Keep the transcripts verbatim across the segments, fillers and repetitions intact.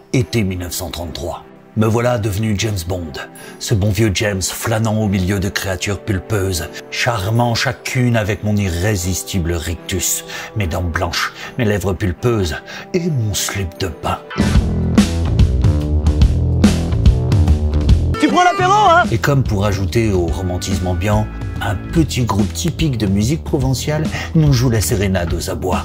été mille neuf cent trente-trois. Me voilà devenu James Bond, ce bon vieux James flânant au milieu de créatures pulpeuses, charmant chacune avec mon irrésistible rictus, mes dents blanches, mes lèvres pulpeuses et mon slip de bain. Tu prends l'apéro, hein? Et comme pour ajouter au romantisme ambiant, un petit groupe typique de musique provinciale nous joue la sérénade aux abois.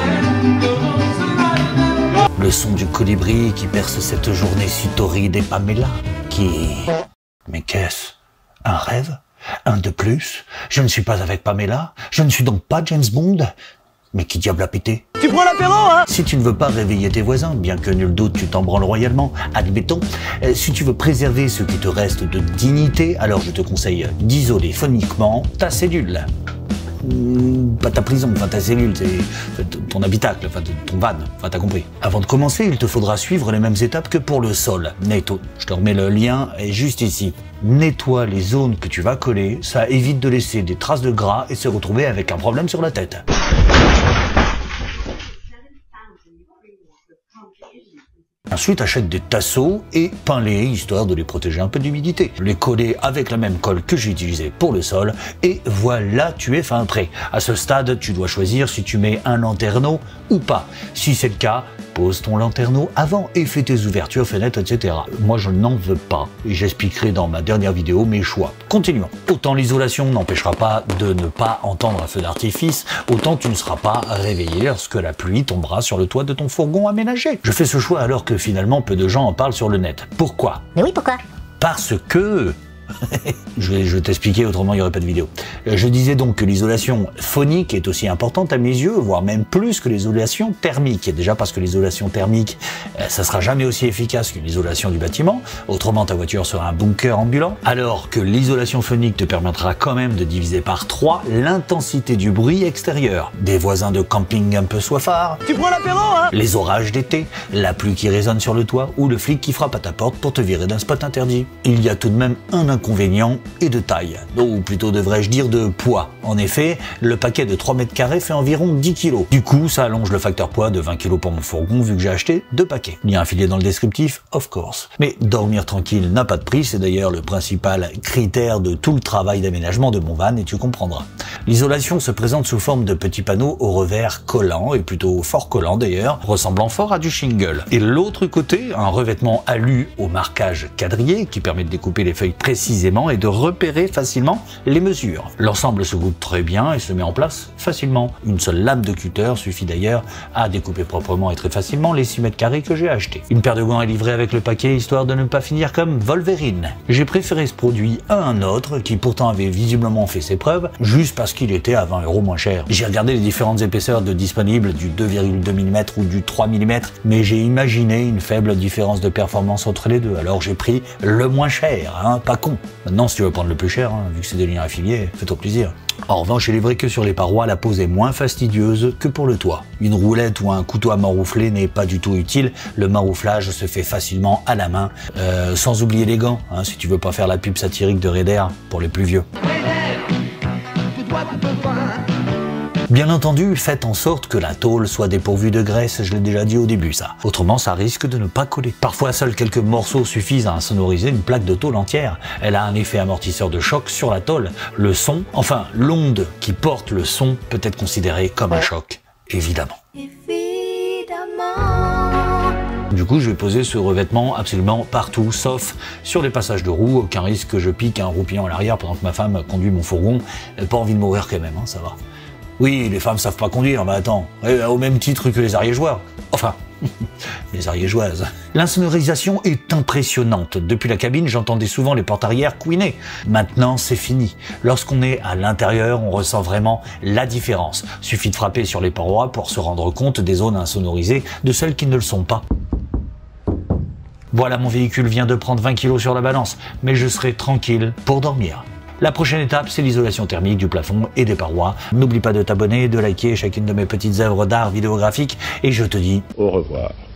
Le son du colibri qui perce cette journée si torride et Pamela qui... Mais qu'est-ce? Un rêve? Un de plus? Je ne suis pas avec Pamela? Je ne suis donc pas James Bond? Mais qui diable a pété? Tu prends l'apéro, hein? Si tu ne veux pas réveiller tes voisins, bien que nul doute tu t'en branles royalement, admettons, euh, si tu veux préserver ce qui te reste de dignité, alors je te conseille d'isoler phoniquement ta cellule. Mmh, pas ta prison, enfin ta cellule, c'est ton habitacle, enfin ton van, enfin t'as compris. Avant de commencer, il te faudra suivre les mêmes étapes que pour le sol. Netto, je te remets le lien, est juste ici. Nettoie les zones que tu vas coller, ça évite de laisser des traces de gras et se retrouver avec un problème sur la tête. Ensuite, achète des tasseaux et peins-les, histoire de les protéger un peu d'humidité. Les coller avec la même colle que j'ai utilisée pour le sol, et voilà, tu es fin prêt. À ce stade, tu dois choisir si tu mets un lanterneau ou pas. Si c'est le cas, pose ton lanterneau avant et fais tes ouvertures, fenêtres, et cetera. Moi, je n'en veux pas, et j'expliquerai dans ma dernière vidéo mes choix. Continuons. Autant l'isolation n'empêchera pas de ne pas entendre un feu d'artifice, autant tu ne seras pas réveillé lorsque la pluie tombera sur le toit de ton fourgon aménagé. Je fais ce choix alors que finalement peu de gens en parlent sur le net. Pourquoi? Mais oui, pourquoi? Parce que... je vais, je vais t'expliquer, autrement il n'y aurait pas de vidéo. Je disais donc que l'isolation phonique est aussi importante à mes yeux, voire même plus que l'isolation thermique. Et déjà parce que l'isolation thermique, ça sera jamais aussi efficace qu'une isolation du bâtiment, autrement ta voiture sera un bunker ambulant, alors que l'isolation phonique te permettra quand même de diviser par trois l'intensité du bruit extérieur. Des voisins de camping un peu soifards, Tu prends l'apéro, hein? les orages d'été, la pluie qui résonne sur le toit ou le flic qui frappe à ta porte pour te virer d'un spot interdit. Il y a tout de même un inconvénient et de taille, ou plutôt devrais-je dire de poids. En effet, le paquet de trois mètres carrés fait environ dix kilos. Du coup, ça allonge le facteur poids de vingt kilos pour mon fourgon vu que j'ai acheté deux paquets. Il y a un filet dans le descriptif, of course. Mais dormir tranquille n'a pas de prix, c'est d'ailleurs le principal critère de tout le travail d'aménagement de mon van et tu comprendras. L'isolation se présente sous forme de petits panneaux au revers collants, et plutôt fort collants d'ailleurs, ressemblant fort à du shingle. Et l'autre côté, un revêtement alu au marquage quadrillé qui permet de découper les feuilles précisément et de repérer facilement les mesures. L'ensemble se goûte très bien et se met en place facilement. Une seule lame de cutter suffit d'ailleurs à découper proprement et très facilement les six mètres carrés que j'ai achetés. Une paire de gants est livrée avec le paquet histoire de ne pas finir comme Wolverine. J'ai préféré ce produit à un autre qui pourtant avait visiblement fait ses preuves juste parce qu'il était à vingt euros moins cher. J'ai regardé les différentes épaisseurs de disponibles du deux virgule deux millimètres ou du trois millimètres, mais j'ai imaginé une faible différence de performance entre les deux. Alors j'ai pris le moins cher, hein, pas con. Maintenant, si tu veux prendre le plus cher, hein, vu que c'est des liens affiliés, fais-toi plaisir. En revanche, il est vrai que sur les parois, la pose est moins fastidieuse que pour le toit. Une roulette ou un couteau à maroufler n'est pas du tout utile. Le marouflage se fait facilement à la main, euh, sans oublier les gants, hein, si tu veux pas faire la pub satirique de Raider pour les plus vieux. Bien entendu, faites en sorte que la tôle soit dépourvue de graisse, je l'ai déjà dit au début ça. Autrement, ça risque de ne pas coller. Parfois, seuls quelques morceaux suffisent à insonoriser une plaque de tôle entière. Elle a un effet amortisseur de choc sur la tôle. Le son, enfin l'onde qui porte le son peut être considérée comme un choc, évidemment. Du coup, je vais poser ce revêtement absolument partout, sauf sur les passages de roues. Aucun risque que je pique un roupillon à l'arrière pendant que ma femme conduit mon fourgon. Pas envie de mourir quand même, hein, ça va. Oui, les femmes savent pas conduire, mais attends, au même titre que les ariégeois. Enfin, les ariégeoises. L'insonorisation est impressionnante. Depuis la cabine, j'entendais souvent les portes arrière couiner. Maintenant, c'est fini. Lorsqu'on est à l'intérieur, on ressent vraiment la différence. Suffit de frapper sur les parois pour se rendre compte des zones insonorisées de celles qui ne le sont pas. Voilà, mon véhicule vient de prendre vingt kilos sur la balance, mais je serai tranquille pour dormir. La prochaine étape, c'est l'isolation thermique du plafond et des parois. N'oublie pas de t'abonner, de liker chacune de mes petites œuvres d'art vidéographique et je te dis au revoir.